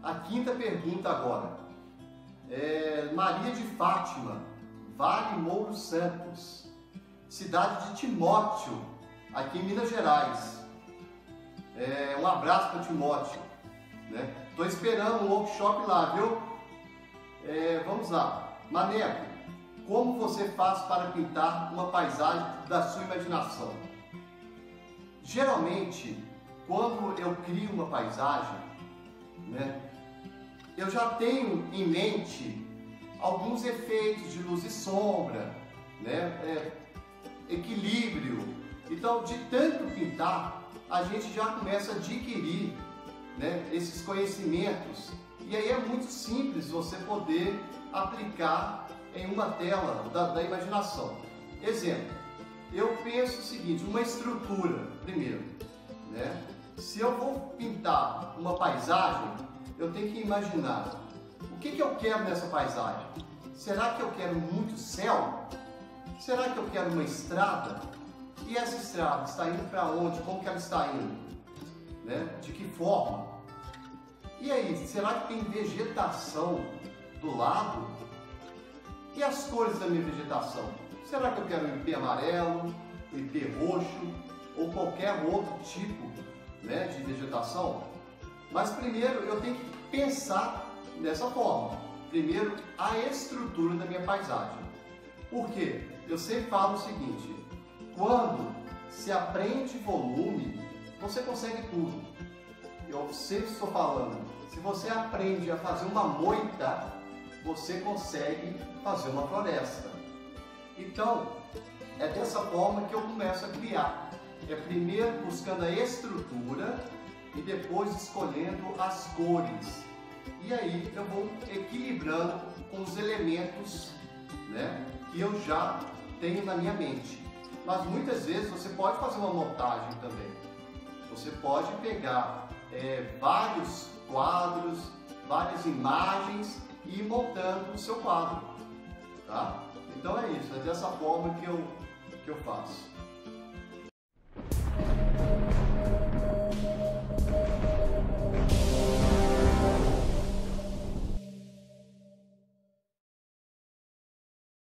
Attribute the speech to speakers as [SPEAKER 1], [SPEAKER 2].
[SPEAKER 1] a quinta pergunta agora. Maria de Fátima, Vale Mouro Santos, cidade de Timóteo, aqui em Minas Gerais. Um abraço para Timóteo. Estou esperando um workshop lá, viu? Vamos lá. Maneco, como você faz para pintar uma paisagem da sua imaginação? Geralmente, quando eu crio uma paisagem, eu já tenho em mente alguns efeitos de luz e sombra, equilíbrio. Então, de tanto pintar, a gente já começa a adquirir esses conhecimentos. E aí é muito simples você poder aplicar em uma tela da imaginação. Exemplo, eu penso o seguinte, uma estrutura primeiro. Se eu vou pintar uma paisagem, eu tenho que imaginar o que eu quero nessa paisagem. Será que eu quero muito céu? Será que eu quero uma estrada? E essa estrada está indo para onde? Como que ela está indo? De que forma? E aí, será que tem vegetação do lado? E as cores da minha vegetação? Será que eu quero um IP amarelo, um IP roxo ou qualquer outro tipo de vegetação? Mas primeiro eu tenho que pensar dessa forma. Primeiro, a estrutura da minha paisagem. Por quê? Eu sempre falo o seguinte, quando se aprende volume, você consegue tudo. Eu sempre estou falando, se você aprende a fazer uma moita, você consegue fazer uma floresta. Então, é dessa forma que eu começo a criar. Primeiro buscando a estrutura e depois escolhendo as cores. E aí eu vou equilibrando com os elementos que eu já tenho na minha mente. Mas muitas vezes você pode fazer uma montagem também. Você pode pegar vários quadros, várias imagens e ir montando o seu quadro. Tá? Então é isso, é dessa forma que eu faço.